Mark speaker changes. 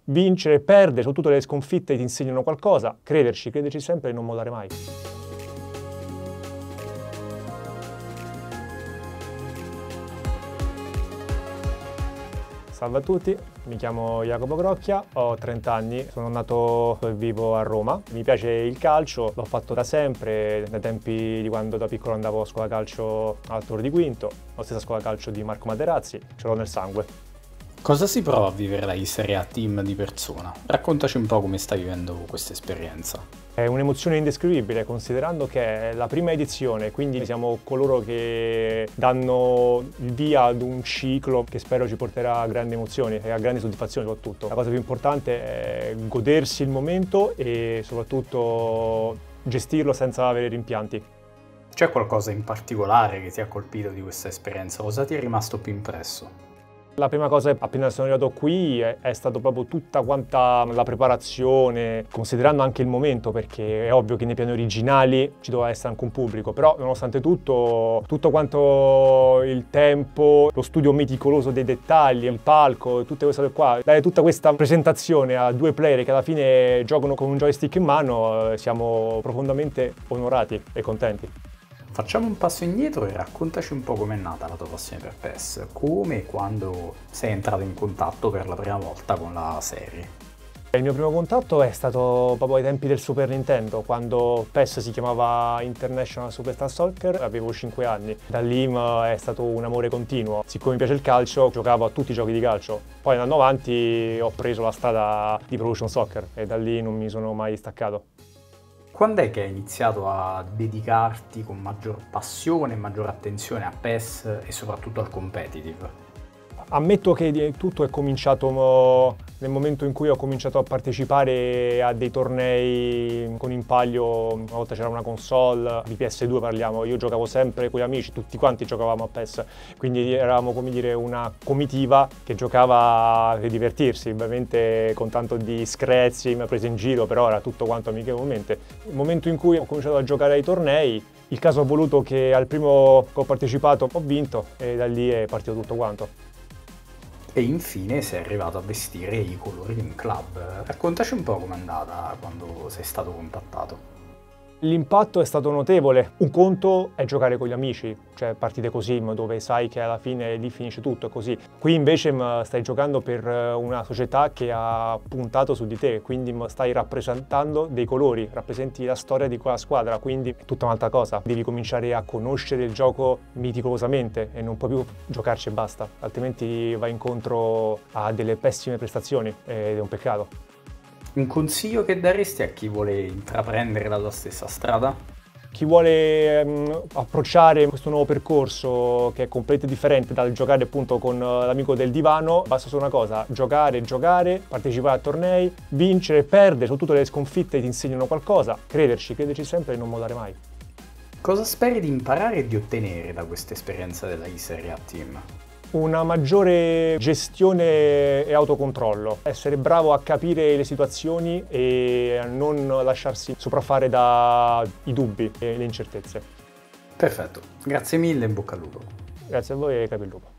Speaker 1: Vincere e perdere, soprattutto le sconfitte ti insegnano qualcosa. Crederci sempre e non mollare mai. Salve a tutti, mi chiamo Jacopo Crocchia, ho 30 anni, sono nato e vivo a Roma. Mi piace il calcio, l'ho fatto da sempre, dai tempi di quando da piccolo andavo a scuola calcio al Tor di Quinto, la stessa scuola calcio di Marco Materazzi, ce l'ho nel sangue.
Speaker 2: Cosa si prova a vivere la Serie A Team di persona? Raccontaci un po' come stai vivendo questa esperienza.
Speaker 1: È un'emozione indescrivibile, considerando che è la prima edizione, quindi siamo coloro che danno il via ad un ciclo che spero ci porterà a grandi emozioni e a grandi soddisfazioni soprattutto. La cosa più importante è godersi il momento e soprattutto gestirlo senza avere rimpianti.
Speaker 2: C'è qualcosa in particolare che ti ha colpito di questa esperienza? Cosa ti è rimasto più impresso?
Speaker 1: La prima cosa, appena sono arrivato qui, è stato proprio tutta quanta la preparazione, considerando anche il momento, perché è ovvio che nei piani originali ci doveva essere anche un pubblico, però nonostante tutto quanto il tempo, lo studio meticoloso dei dettagli, il palco, tutte queste cose qua, dare tutta questa presentazione a due player che alla fine giocano con un joystick in mano, siamo profondamente onorati e contenti.
Speaker 2: Facciamo un passo indietro e raccontaci un po' com'è nata la tua passione per PES, come e quando sei entrato in contatto per la prima volta con la serie.
Speaker 1: Il mio primo contatto è stato proprio ai tempi del Super Nintendo, quando PES si chiamava International Superstar Soccer, avevo 5 anni. Da lì è stato un amore continuo. Siccome mi piace il calcio, giocavo a tutti i giochi di calcio. Poi andando avanti ho preso la strada di Pro Evolution Soccer e da lì non mi sono mai staccato.
Speaker 2: Quando è che hai iniziato a dedicarti con maggior passione e maggior attenzione a PES e soprattutto al competitive?
Speaker 1: Ammetto che tutto è cominciato nel momento in cui ho cominciato a partecipare a dei tornei con in palio, una volta c'era una console, di PS2 parliamo, io giocavo sempre con gli amici, tutti quanti giocavamo a PES, quindi eravamo come dire una comitiva che giocava per divertirsi, ovviamente con tanto di screzi, mi ha preso in giro, però era tutto quanto amichevolmente. Il momento in cui ho cominciato a giocare ai tornei, il caso ha voluto che al primo che ho partecipato ho vinto e da lì è partito tutto quanto.
Speaker 2: E infine sei arrivato a vestire i colori di un club. Raccontaci un po' com'è andata quando sei stato contattato.
Speaker 1: L'impatto è stato notevole. Un conto è giocare con gli amici, cioè partite così, dove sai che alla fine lì finisce tutto, è così. Qui invece stai giocando per una società che ha puntato su di te, quindi stai rappresentando dei colori, rappresenti la storia di quella squadra, quindi è tutta un'altra cosa. Devi cominciare a conoscere il gioco meticolosamente e non puoi più giocarci e basta, altrimenti vai incontro a delle pessime prestazioni ed è un peccato.
Speaker 2: Un consiglio che daresti a chi vuole intraprendere la tua stessa strada?
Speaker 1: Chi vuole approcciare questo nuovo percorso che è completamente differente dal giocare appunto con l'amico del divano, basta solo una cosa, giocare, partecipare a tornei, vincere, perdere, soprattutto le sconfitte ti insegnano qualcosa, crederci sempre e non mollare mai.
Speaker 2: Cosa speri di imparare e di ottenere da questa esperienza della Serie A Team?
Speaker 1: Una maggiore gestione e autocontrollo, essere bravo a capire le situazioni e a non lasciarsi sopraffare dai dubbi e le incertezze.
Speaker 2: Perfetto, grazie mille e in bocca al lupo.
Speaker 1: Grazie a voi e capi il lupo.